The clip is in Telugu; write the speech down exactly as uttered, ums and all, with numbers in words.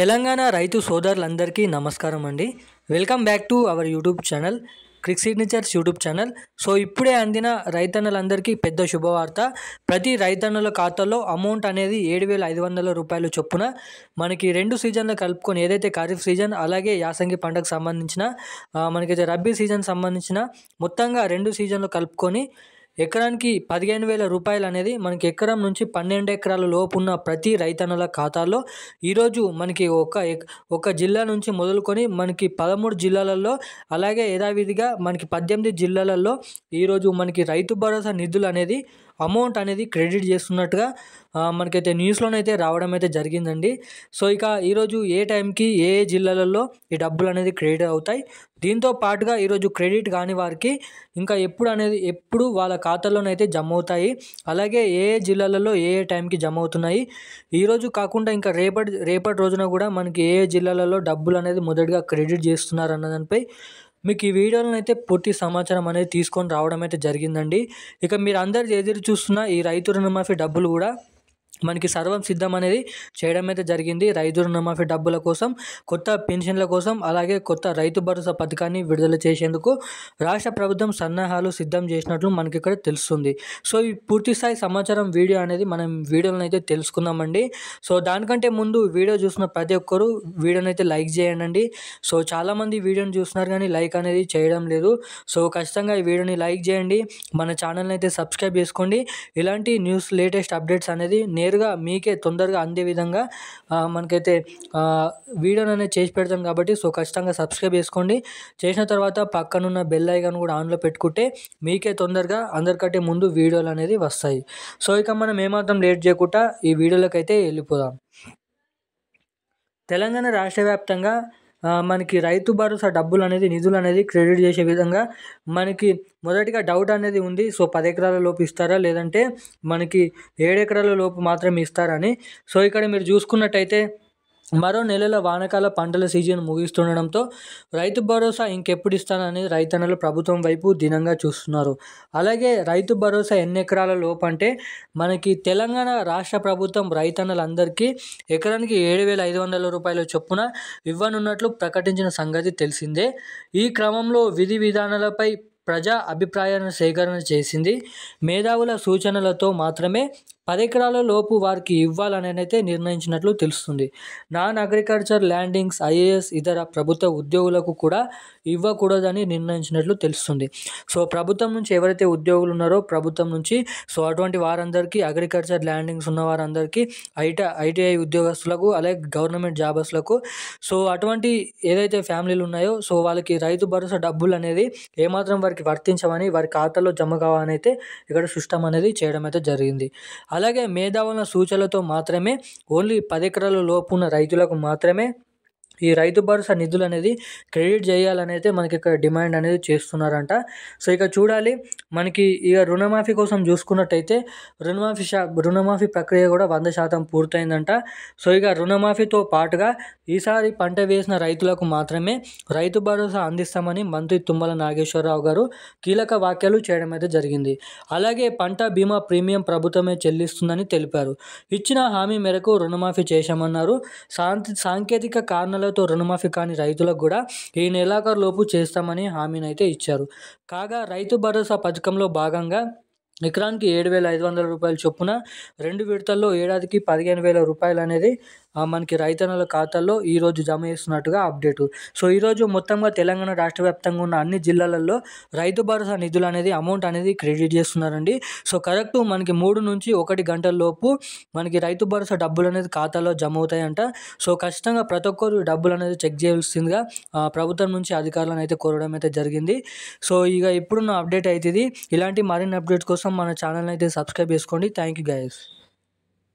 తెలంగాణ రైతు సోదరులందరికీ నమస్కారం అండి. Welcome back to our YouTube channel Crick Signatures YouTube channel. So ఇప్పుడే అందిన రైతన్నలందరికీ పెద్ద శుభవార్త. ప్రతి రైతన్నుల ఖాతాలో అమౌంట్ అనేది ఏడు వేల ఐదు వందల రూపాయలు చొప్పున మనకి రెండు సీజన్లు కలుపుకొని ఏదైతే ఖరీఫ్ సీజన్ అలాగే యాసంగి పంటకు సంబంధించిన మనకైతే రబ్బీ సీజన్ సంబంధించిన మొత్తంగా రెండు సీజన్లు కలుపుకొని ఎకరానికి పదిహేను వేల రూపాయలు అనేది మనకి ఎకరం నుంచి పన్నెండు ఎకరాల లోపు ఉన్న ప్రతి రైతన్నుల ఖాతాల్లో ఈరోజు మనకి ఒక ఒక జిల్లా నుంచి మొదలుకొని మనకి పదమూడు జిల్లాలలో అలాగే యథావిధిగా మనకి పద్దెనిమిది జిల్లాలలో ఈరోజు మనకి రైతు భరోసా నిధులు అనేది అమౌంట్ అనేది క్రెడిట్ చేస్తున్నట్టుగా మనకైతే న్యూస్లోనైతే రావడం అయితే జరిగిందండి. సో ఇక ఈరోజు ఏ టైంకి ఏ ఏ జిల్లాలలో ఈ డబ్బులు అనేది క్రెడిట్ అవుతాయి, దీంతో పాటుగా ఈరోజు క్రెడిట్ కాని వారికి ఇంకా ఎప్పుడు అనేది ఎప్పుడు వాళ్ళ ఖాతాలోనైతే జమ అవుతాయి, అలాగే ఏ ఏ జిల్లాలలో ఏ ఏ టైంకి జమ అవుతున్నాయి, ఈరోజు కాకుండా ఇంకా రేపటి రేపటి రోజున కూడా మనకి ఏ ఏ జిల్లాలలో డబ్బులు అనేది మొదటిగా క్రెడిట్ చేస్తున్నారు అన్న దానిపై మీకు ఈ వీడియోలో అయితే పూర్తి సమాచారం అనేది తీసుకొని రావడం అయితే జరిగిందండి. ఇక మీరు అందరు ఎదురు చూస్తున్న ఈ రైతు రుణమాఫీ డబ్బులు కూడా మనకి సర్వం సిద్ధం అనేది చేయడం అయితే జరిగింది. రైతు రుణమాఫీ డబ్బుల కోసం, కొత్త పెన్షన్ల కోసం, అలాగే కొత్త రైతు భరోసా పథకాన్ని విడుదల చేసేందుకు రాష్ట్ర ప్రభుత్వం సన్నాహాలు సిద్ధం చేసినట్లు మనకి ఇక్కడ తెలుస్తుంది. సో ఈ పూర్తి స్థాయి సమాచారం వీడియో అనేది మనం వీడియోలను అయితే తెలుసుకుందామండి. సో దానికంటే ముందు వీడియో చూసిన ప్రతి ఒక్కరు వీడియోని అయితే లైక్ చేయండి. సో చాలామంది వీడియోని చూస్తున్నారు కానీ లైక్ అనేది చేయడం లేదు. సో ఖచ్చితంగా ఈ వీడియోని లైక్ చేయండి, మన ఛానల్ని అయితే సబ్స్క్రైబ్ చేసుకోండి. ఇలాంటి న్యూస్ లేటెస్ట్ అప్డేట్స్ అనేది నేరుగా మీకే తొందరగా అందే విధంగా మనకైతే వీడియోని అనేది చేసి పెడతాం కాబట్టి సో ఖచ్చితంగా సబ్స్క్రైబ్ చేసుకోండి. చేసిన తర్వాత పక్కనున్న బెల్ ఐకాన్ కూడా ఆన్లో పెట్టుకుంటే మీకే తొందరగా అందరికంటే ముందు వీడియోలు అనేది వస్తాయి. సో ఇక మనం ఏమాత్రం లేట్ చేయకుండా ఈ వీడియోలోకి అయితే వెళ్ళిపోదాం. తెలంగాణ రాష్ట్ర వ్యాప్తంగా మనకి రైతు భరోసా డబ్బులు అనేది నిధులు అనేది క్రెడిట్ చేసే విధంగా మనకి మొదటిగా డౌట్ అనేది ఉంది. సో పది ఎకరాల లోపు ఇస్తారా లేదంటే మనకి ఏడు ఎకరాల లోపు మాత్రమే ఇస్తారని. సో ఇక్కడ మీరు చూసుకున్నట్టయితే మరో నెలల వానాకాల పంటల సీజన్ ముగిస్తుండడంతో రైతు భరోసా ఇంకెప్పుడు ఇస్తానని రైతన్నలు ప్రభుత్వం వైపు దినంగా చూస్తున్నారు. అలాగే రైతు భరోసా ఎన్ని ఎకరాల లోపు అంటే మనకి తెలంగాణ రాష్ట్ర ప్రభుత్వం రైతన్నలందరికీ ఎకరానికి ఏడు వేల ఐదు వందల రూపాయల చొప్పున ఇవ్వనున్నట్లు ప్రకటించిన సంగతి తెలిసిందే. ఈ క్రమంలో విధి విధానాలపై ప్రజా అభిప్రాయాన్ని సేకరణ చేసింది. మేధావుల సూచనలతో మాత్రమే పది ఎకరాల లోపు వారికి ఇవ్వాలని అయితే నిర్ణయించినట్లు తెలుస్తుంది. నాన్ అగ్రికల్చర్ ల్యాండింగ్స్ ఐఏఎస్ ఇతర ప్రభుత్వ ఉద్యోగులకు కూడా ఇవ్వకూడదని నిర్ణయించినట్లు తెలుస్తుంది. సో ప్రభుత్వం నుంచి ఎవరైతే ఉద్యోగులు ఉన్నారో ప్రభుత్వం నుంచి సో అటువంటి వారందరికీ అగ్రికల్చర్ ల్యాండింగ్స్ ఉన్న వారందరికీ ఐటీ ఐటీఐ ఉద్యోగస్తులకు అలాగే గవర్నమెంట్ జాబర్స్లకు సో అటువంటి ఏదైతే ఫ్యామిలీలు ఉన్నాయో సో వాళ్ళకి రైతు భరోసా డబ్బులు అనేది ఏమాత్రం వారికి వర్తించమని వారి ఖాతాలో జమ కావాలని అయితే ఇక్కడ సిస్టమ్ అనేది చేయడం అయితే జరిగింది. అలాగే మేధావుల సూచనలతో మాత్రమే ఓన్లీ పది ఎకరాల లోపు ఉన్న రైతులకు మాత్రమే ఈ రైతు భరోసా నిధులు అనేది క్రెడిట్ చేయాలని అయితే మనకి ఇక్కడ డిమాండ్ అనేది చేస్తున్నారంట. సో ఇక చూడాలి మనకి ఇక రుణమాఫీ కోసం చూసుకున్నట్టయితే రుణమాఫీ శా రుణమాఫీ ప్రక్రియ కూడా వంద శాతం పూర్తయిందంట. సో ఇక రుణమాఫీతో పాటుగా ఈసారి పంట వేసిన రైతులకు మాత్రమే రైతు భరోసా అందిస్తామని మంత్రి తుమ్మల నాగేశ్వరరావు గారు కీలక వ్యాఖ్యలు చేయడం అయితే జరిగింది. అలాగే పంట బీమా ప్రీమియం ప్రభుత్వమే చెల్లిస్తుందని తెలిపారు. ఇచ్చిన హామీ మేరకు రుణమాఫీ చేశామన్నారు. శాంతి సాంకేతిక కారణాల తో రుణమాఫీ కాని రైతులకు కూడా ఈ నెలాఖరు లోపు చేస్తామని హామీని అయితే ఇచ్చారు. కాగా రైతు భరోసా పథకంలో భాగంగా ఎకరానికి ఏడు వేల ఐదు వందల రూపాయల చొప్పున రెండు విడతల్లో ఏడాదికి పదిహేను వేల రూపాయలు అనేది మనకి రైతన్నల ఖాతాల్లో ఈరోజు జమ చేస్తున్నట్టుగా అప్డేటు. సో ఈరోజు మొత్తంగా తెలంగాణ రాష్ట్ర వ్యాప్తంగా ఉన్న అన్ని జిల్లాలలో రైతు భరోసా నిధులు అనేది అమౌంట్ అనేది క్రెడిట్ చేస్తున్నారండి. సో కరెక్ట్ మనకి మూడు నుంచి ఒకటి గంటల లోపు మనకి రైతు భరోసా డబ్బులు అనేది ఖాతాలో జమ అవుతాయంట. సో ఖచ్చితంగా ప్రతి ఒక్కరు డబ్బులు అనేది చెక్ చేయాల్సిందిగా ప్రభుత్వం నుంచి అధికారులను అయితే కోరడం అయితే జరిగింది. సో ఇక ఇప్పుడున్న అప్డేట్ అయితే ఇది. ఇలాంటి మరిన్ని అప్డేట్స్ కోసం మన ఛానల్ని అయితే సబ్స్క్రైబ్ చేసుకోండి. Thank you guys.